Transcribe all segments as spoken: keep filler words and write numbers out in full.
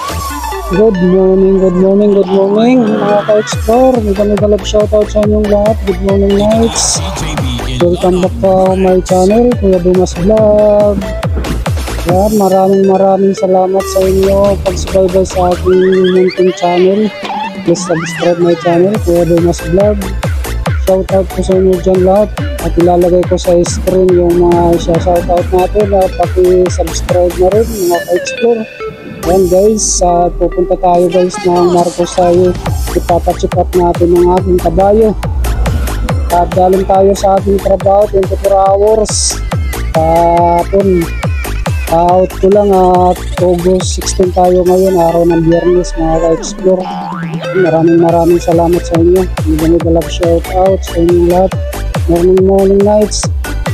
Good morning, good morning, good morning mga ka-explore. May kami galap shoutout sa inyong lahat. Good morning nights. Welcome back to my channel, Kuya Dumas Vlog. Yan, maraming maraming salamat sa inyo pag-subscribe sa aking munting channel. Please subscribe my channel, Kuya Dumas Vlog. Shoutout po sa inyo dyan lahat. At ilalagay ko sa screen yung mga shoutout natin. At paki-subscribe na rin mga ka-explore. Yan guys, uh, pupunta tayo guys ng Marcos tayo. Ipapacheck up natin ang ating kabayo. At daling tayo sa ating trabaho, twenty-four hours. Tapon, out ko lang at August sixteen tayo ngayon, araw ng Biyernes mga ka-explore. Maraming maraming salamat sa inyo. Hindi nyo galap shout out sa inyong lahat. Morning morning nights.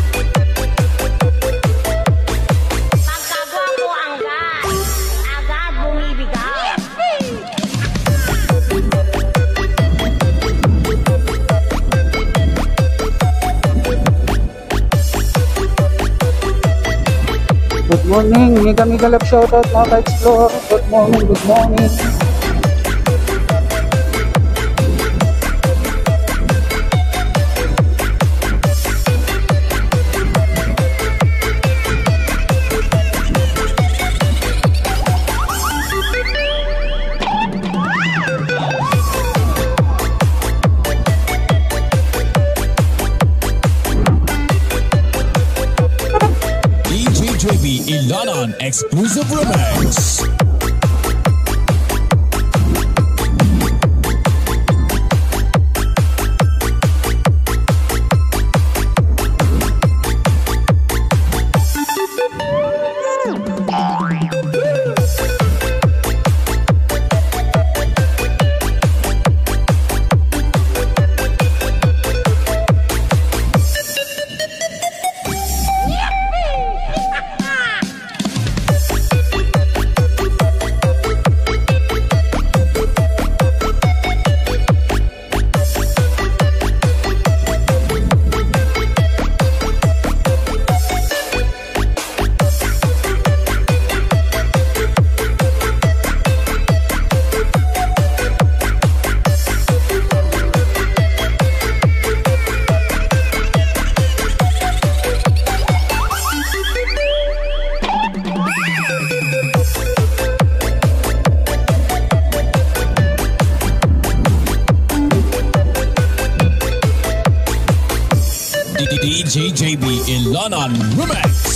Good morning, mega mega love shoutout mga ka-explore. Good morning, good morning. J B Ilanan Exclusive Remix. D J J B Ilanan Remix.